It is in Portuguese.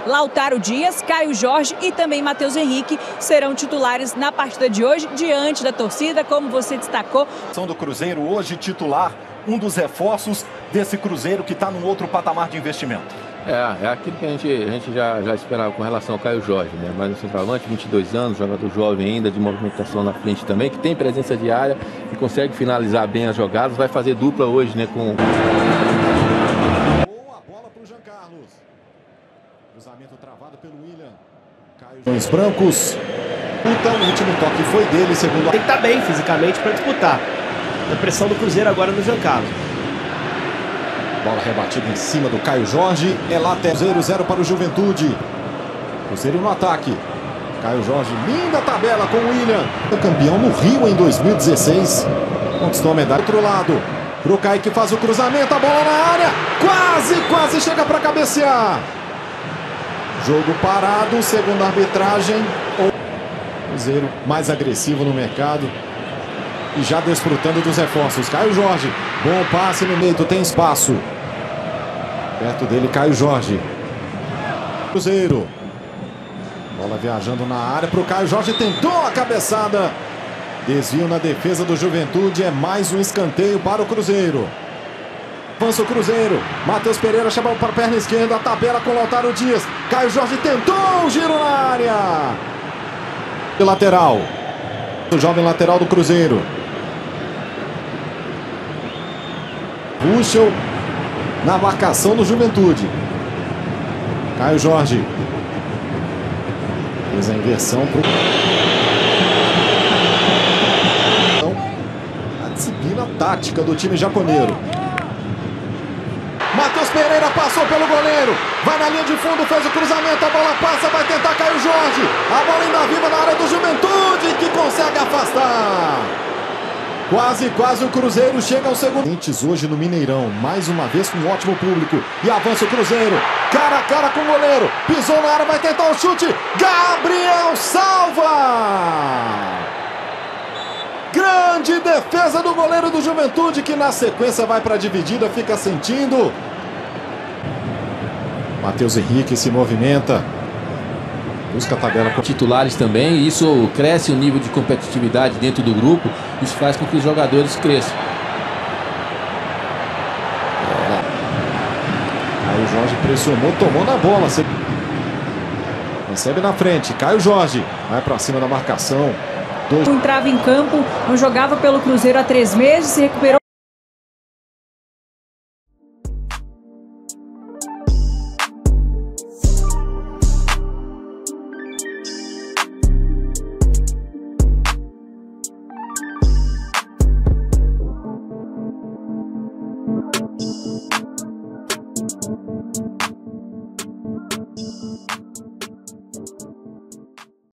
Lautaro Dias, Caio Jorge e também Matheus Henrique serão titulares na partida de hoje, diante da torcida, como você destacou. Do Cruzeiro hoje titular, um dos reforços desse Cruzeiro que está num outro patamar de investimento. É aquilo que a gente já esperava com relação ao Caio Jorge, né? Mas um centroavante, 22 anos, jogador jovem ainda, de movimentação na frente também, que tem presença de área e consegue finalizar bem as jogadas, vai fazer dupla hoje, né? Boa bola para o Jean Carlos. Cruzamento travado pelo William. Caio os brancos. O último toque foi dele, segundo. Tem que estar bem fisicamente para disputar. A pressão do Cruzeiro agora no Jean Carlos. Bola rebatida em cima do Caio Jorge. É lateral. Cruzeiro 0 para o Juventude. Cruzeiro no ataque. Caio Jorge, linda tabela com o William. Campeão no Rio em 2016. Conquistou a medalha. Outro lado. Pro Kaique, faz o cruzamento. A bola na área. Quase chega para cabecear. Jogo parado, segundo a arbitragem. Cruzeiro mais agressivo no mercado. E já desfrutando dos reforços. Caio Jorge. Bom passe no meio. Tem espaço. Perto dele, Caio Jorge. Cruzeiro. Bola viajando na área para o Caio Jorge. Tentou a cabeçada. Desvio na defesa do Juventude. É mais um escanteio para o Cruzeiro. Avança o Cruzeiro. Matheus Pereira chamou para a perna esquerda. A tabela com Lautaro Dias. Caio Jorge tentou um giro na área. De lateral. O jovem lateral do Cruzeiro. Puxam na marcação do Juventude. Caio Jorge. Fez a inversão pro... A disciplina tática do time japoneiro. Matheus Pereira passou pelo goleiro. Vai na linha de fundo, fez o cruzamento. A bola passa, vai tentar Caio Jorge. A bola ainda viva na área do Juventude, que consegue afastar. Quase o Cruzeiro chega ao segundo. Hoje no Mineirão, mais uma vez com um ótimo público. E avança o Cruzeiro, cara a cara com o goleiro. Pisou na área, vai tentar o chute. Gabriel salva! Grande defesa do goleiro do Juventude, que na sequência vai para a dividida, fica sentindo. Matheus Henrique se movimenta. Busca a tabela com titulares também, e isso cresce o nível de competitividade dentro do grupo. Isso faz com que os jogadores cresçam. Aí o Jorge pressionou, tomou na bola. Recebe na frente, Caio Jorge. Vai para cima da marcação. Entrava em campo, não jogava pelo Cruzeiro há 3 meses, se recuperou.